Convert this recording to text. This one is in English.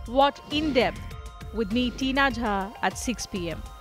Watch In Depth with me, Tina Jha, at 6 p.m.